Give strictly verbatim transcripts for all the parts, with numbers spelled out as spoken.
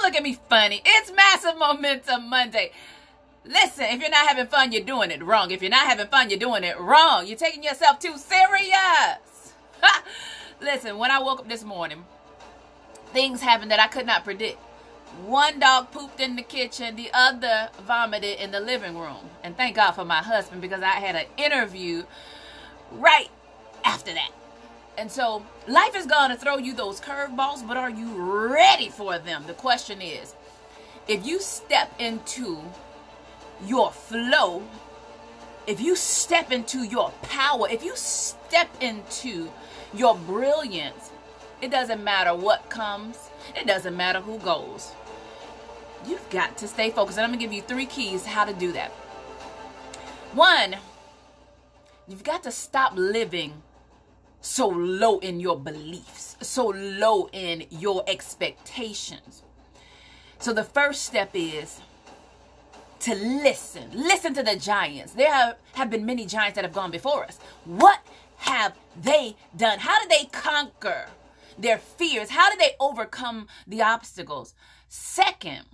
Don't look at me funny. It's Massive Momentum Monday. Listen, if you're not having fun, you're doing it wrong. If you're not having fun, you're doing it wrong. You're taking yourself too serious. Listen, when I woke up this morning, things happened that I could not predict. One dog pooped in the kitchen, the other vomited in the living room. And thank God for my husband, because I had an interview right after that. And so life is going to throw you those curveballs, but are you ready for them? The question is, if you step into your flow, if you step into your power, if you step into your brilliance, it doesn't matter what comes. It doesn't matter who goes. You've got to stay focused. And I'm going to give you three keys how to do that. One, you've got to stop living so low in your beliefs, so low in your expectations. So the first step is to listen. Listen to the giants. There have, have been many giants that have gone before us. What have they done? How did they conquer their fears? How did they overcome the obstacles? Second,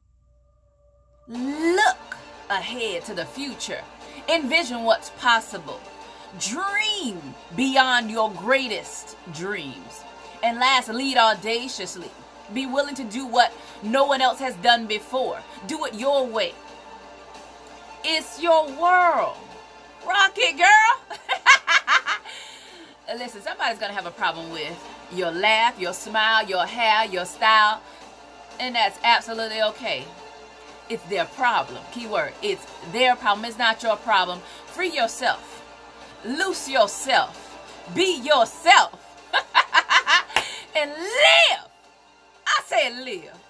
look ahead to the future. Envision what's possible. Dream beyond your greatest dreams. And last, lead audaciously. Be willing to do what no one else has done before. Do it your way. It's your world. Rock it, girl. Listen, somebody's going to have a problem with your laugh, your smile, your hair, your style. And that's absolutely okay. It's their problem. Keyword, it's their problem. It's not your problem. Free yourself. Loose yourself. Be yourself. And live. I said live.